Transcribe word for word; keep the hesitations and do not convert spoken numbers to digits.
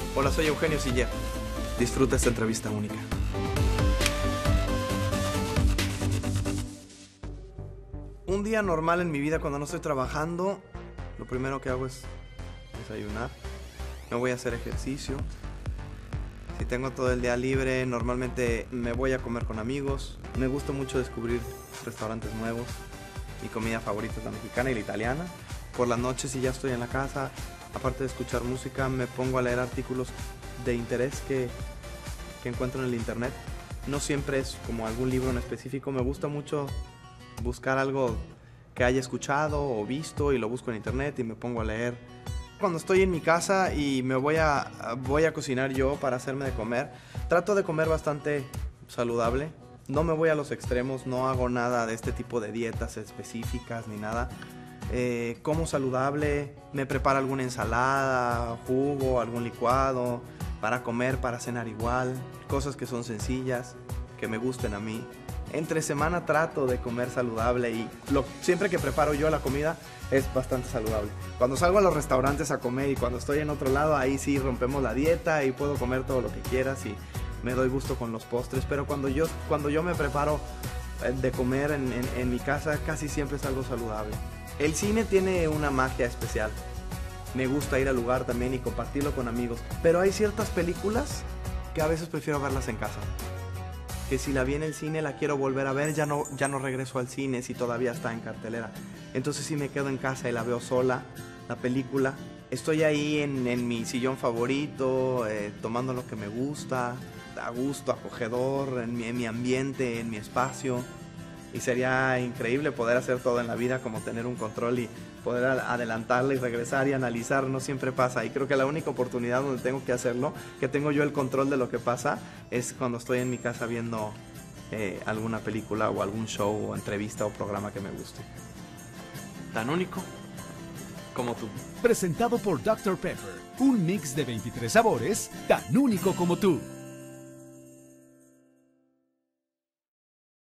Hola, soy Eugenio Siller. Disfruta esta entrevista única. Un día normal en mi vida cuando no estoy trabajando, lo primero que hago es desayunar. Me voy a hacer ejercicio. Si tengo todo el día libre, normalmente me voy a comer con amigos. Me gusta mucho descubrir restaurantes nuevos. Mi comida favorita es la mexicana y la italiana. Por las noches, si ya estoy en la casa, aparte de escuchar música, me pongo a leer artículos de interés que, que encuentro en el internet. No siempre es como algún libro en específico. Me gusta mucho buscar algo que haya escuchado o visto y lo busco en internet y me pongo a leer. Cuando estoy en mi casa y me voy a, voy a cocinar yo para hacerme de comer, trato de comer bastante saludable. No me voy a los extremos, no hago nada de este tipo de dietas específicas ni nada. Eh, como saludable, me preparo alguna ensalada, jugo, algún licuado, para comer, para cenar igual. Cosas que son sencillas, que me gusten a mí. Entre semana trato de comer saludable y lo, siempre que preparo yo la comida es bastante saludable. Cuando salgo a los restaurantes a comer y cuando estoy en otro lado, ahí sí rompemos la dieta y puedo comer todo lo que quieras y me doy gusto con los postres. Pero cuando yo, cuando yo me preparo de comer en, en, en mi casa, casi siempre es algo saludable. El cine tiene una magia especial. Me gusta ir al lugar también y compartirlo con amigos. Pero hay ciertas películas que a veces prefiero verlas en casa. Que si la vi en el cine la quiero volver a ver, ya no, ya no regreso al cine si todavía está en cartelera. Entonces si me quedo en casa y la veo sola, la película, estoy ahí en, en mi sillón favorito, eh, tomando lo que me gusta, a gusto, acogedor, en mi, en mi ambiente, en mi espacio. Y sería increíble poder hacer todo en la vida, como tener un control y poder adelantarla y regresar y analizar. No siempre pasa, y creo que la única oportunidad donde tengo que hacerlo, que tengo yo el control de lo que pasa, es cuando estoy en mi casa viendo eh, alguna película o algún show o entrevista o programa que me guste. Tan único como tú. Presentado por doctor Pepper, un mix de veintitrés sabores tan único como tú.